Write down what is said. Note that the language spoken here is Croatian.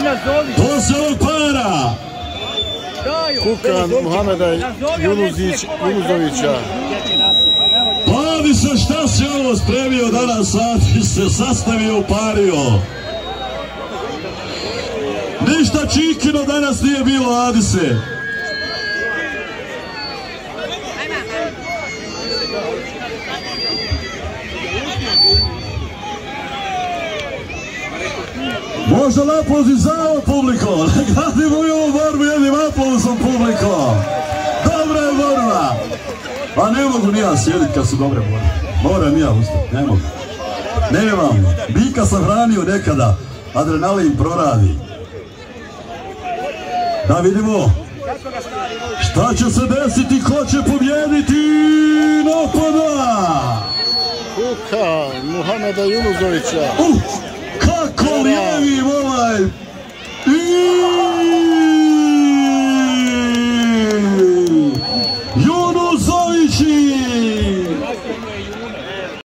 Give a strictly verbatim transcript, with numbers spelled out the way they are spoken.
To se opara. Kukan Muhameda Junuzovića. Plavi se, šta si ovo spremio danas, Adi se sastavio, upario. Ništa čikino danas nije bilo, Adi se. Možda napolozi za ovo publiko, ne gradimo i ovu borbu jednim apolozom publiko. Dobra je borba. Pa ne mogu ni ja sjediti kad su dobre borbe. Moram i ja ustati, ne mogu. Nemam, bika sam hranio nekada, adrenalin proradi. Da vidimo šta će se desiti, ko će pobjediti, napada! Kukan Muhameda Junuzovića. Uh, kako lijevim ovaj